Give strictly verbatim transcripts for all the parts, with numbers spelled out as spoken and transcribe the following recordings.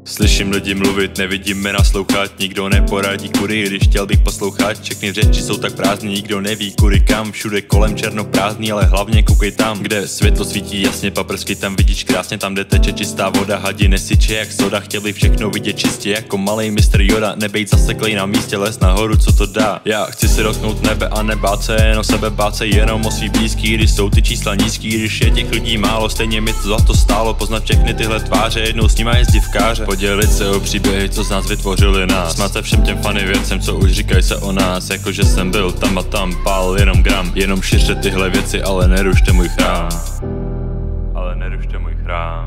Slyším lidi mluvit, nevidím mě naslouchat, nikdo neporadí kudy, když chtěl bych poslouchat. Všechny řeči jsou tak prázdný, nikdo neví kudy kam, všude kolem černo prázdný, ale hlavně koukej tam, kde světlo svítí jasně, paprsky tam vidíš krásně, tam kde teče čistá voda, hadi nesyče jak soda, chtěli všechno vidět čistě jako malej mistr Yoda, nebejt zaseklej na místě, les nahoru, co to dá. Já chci si dotknout nebe a nebát se, jen o sebe bát se, jenom o svý blízký, když jsou ty čísla nízký, když je těch lidí málo, stejně mi to za to stálo, poznat všechny tyhle tváře, jednou s nima jezdit v káře. Podělit se o příběhy, co z nás vytvořili nás. Smát se všem těm funny věcem, co už říkají se o nás. Jakože jsem byl tam a tam, pál jenom gram. Jenom šiřte tyhle věci, ale nerušte můj chrám. Ale nerušte můj chrám.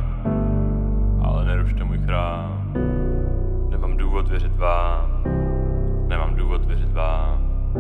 Ale nerušte můj chrám. Nemám důvod věřit vám. Nemám důvod věřit vám.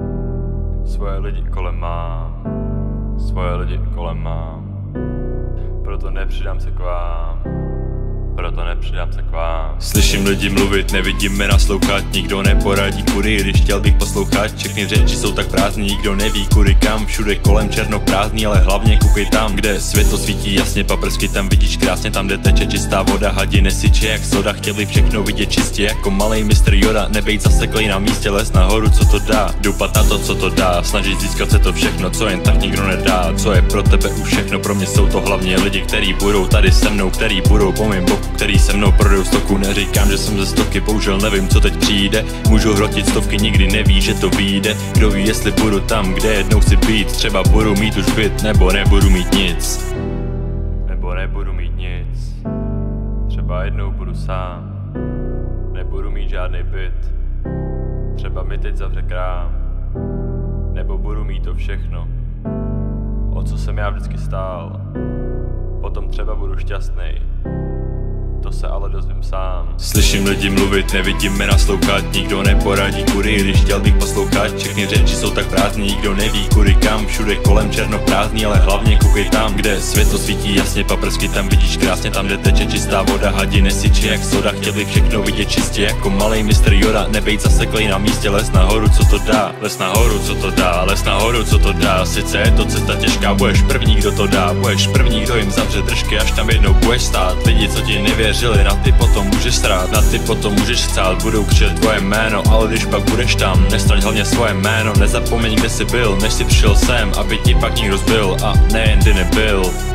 Svoje lidi kolem mám. Svoje lidi kolem mám. Proto nepřidám se k vám. Proto nepřidám se k vám. Slyším lidi mluvit, nevidím mě naslouchat, nikdo neporadí kudy, když chtěl bych poslouchat. Všechny řeči jsou tak prázdný, nikdo neví kudy kam, všude kolem černo prázdný, ale hlavně koukej tam, kde světlo svítí jasně, paprsky tam vidíš krásně, tam kde teče čistá voda, hadi nesyče jak soda, chtěli všechno vidět čistě jako malej mistr Yoda, nebejt zaseklej na místě, les nahoru, co to dá, doupat na to, co to dá, snažit získat se to všechno, co jen tak nikdo nedá, co je pro tebe už všechno, pro mě jsou to hlavně lidi, kteří budou tady se mnou, kteří budou po mém boku, který se mnou prodejou stoku. Neříkám, že jsem ze stovky, bohužel nevím, co teď přijde. Můžu hrotit stovky, nikdy neví, že to vyjde. Kdo ví, jestli budu tam, kde jednou chci být. Třeba budu mít už byt, nebo nebudu mít nic. Nebo nebudu mít nic. Třeba jednou budu sám. Nebudu mít žádný byt. Třeba mi teď zavře krám. Nebo budu mít to všechno, o co jsem já vždycky stál. Potom třeba budu šťastnej. To se ale dozvím sám. Slyším lidi mluvit, nevidím mě naslouchat, nikdo neporadí kudy, když chtěl bych poslouchat. Všechny řeči jsou tak prázdný, nikdo neví kudy kam, všude kolem černo prázdný, ale hlavně koukej tam, kde světlo svítí jasně, paprsky tam vidíš krásně, tam kde teče čistá voda, hadi nesyče jak soda, chtěli všechno vidět čistě jako malej mistr Yoda, nebejt zaseklej na místě, les nahoru, co to dá, les nahoru, co to dá, les nahoru, co to dá. Sice je to cesta těžká, budeš první, kdo to dá, budeš první, kdo jim zavře držky, až tam jednou budeš stát. Lidi, co ti nevěří, na ty potom můžeš strát, na ty potom můžeš chcát, budou křičet tvoje jméno, ale když pak budeš tam, nestraň hlavně svoje jméno, nezapomeň, kde jsi byl, než jsi přišel sem, aby ti pak někdo zbyl a nejen ty nebyl.